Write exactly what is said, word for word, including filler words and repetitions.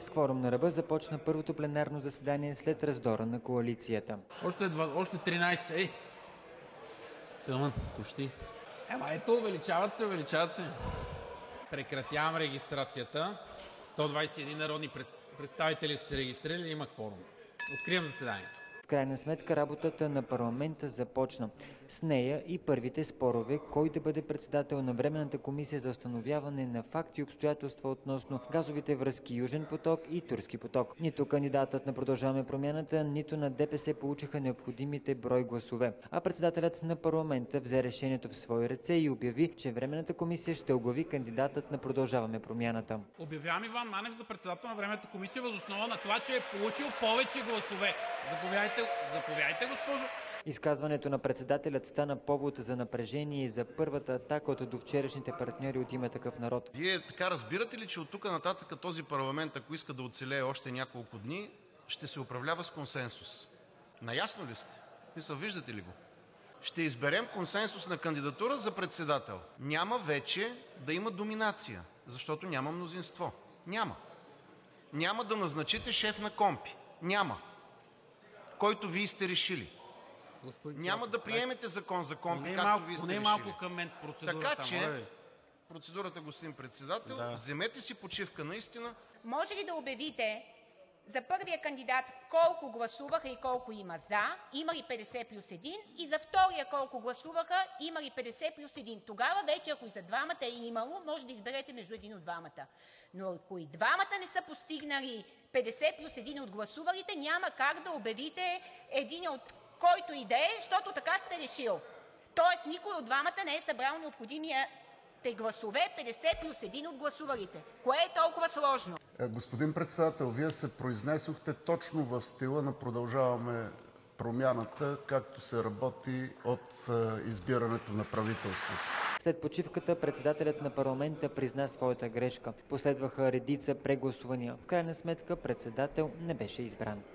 С кворум на ръба започна първото пленарно заседание след раздора на коалицията. Още, още тринайсет. Ей! Тъмън, почти. Ема ето, увеличават се, увеличават се. Прекратявам регистрацията. сто двайсет и един народни представители са се регистрирали, има кворум. Откривам заседанието. В крайна сметка работата на парламента започна. С нея и първите спорове кой да бъде председател на Временната комисия за установяване на факти и обстоятелства относно газовите връзки Южен поток и Турски поток. Нито кандидатът на Продължаваме промяната, нито на ДПС получиха необходимите брой гласове. А председателят на парламента взе решението в свои ръце и обяви, че Временната комисия ще оглави кандидатът на Продължаваме промяната. Обявявам Иван Манев за председател на Временната комисия въз основа на това, че е получил повече гласове. Заповядайте, заповядайте, госпожо. Изказването на председателят стана повод за напрежение и за първата атака от довчерашните партньори от Има такъв народ. Вие така разбирате ли, че от тук нататък този парламент, ако иска да оцелее още няколко дни, ще се управлява с консенсус? Наясно ли сте? Мисля, виждате ли го? Ще изберем консенсусна кандидатура за председател. Няма вече да има доминация, защото няма мнозинство. Няма. Няма да назначите шеф на КОНПИ. Няма. Който вие сте решили. Господин Няма да приемете закон за КОНПИ, както малко, вие сте не решили. малко към мен в процедурата. Така че, процедурата, господин председател, да. Вземете си почивка наистина. Може ли да обявите за първия кандидат колко гласуваха и колко има за, има ли петдесет плюс един, и за втория колко гласуваха, има ли петдесет плюс един. Тогава вече, ако и за двамата е имало, може да изберете между един от двамата. Но ако и двамата не са постигнали петдесет плюс един от гласувалите, няма как да обявите един от който и да е, защото така сте решил. Тоест никой от двамата не е събрал необходимия те гласове, петдесет плюс един от гласувалите. Кое е толкова сложно? Господин председател, Вие се произнесохте точно в стила на Продължаваме промяната, както се работи от избирането на правителството. След почивката председателят на парламента призна своята грешка. Последваха редица прегласувания. В крайна сметка председател не беше избран.